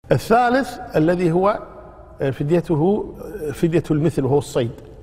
الثالث الذي هو فديته فدية المثل وهو الصيد.